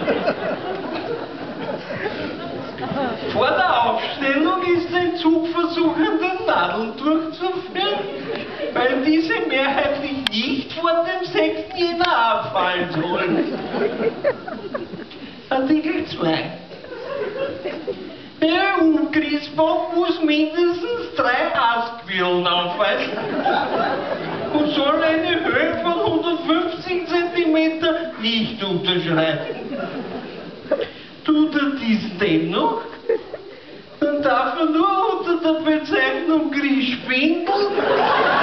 Vor der Aufstellung ist ein Zug versuchen, den Nadeln durchzuführen, weil diese mehrheitlich nicht vor dem 6. Jänner abfallen sollen. Artikel 2. Der EU-Christbaum muss mindestens 3 Astquirlen aufweisen und soll eine Höhe von 150 cm nicht unterschreiten. Tut er dies dennoch, dann darf er nur unter der Bezeichnung Grischwindel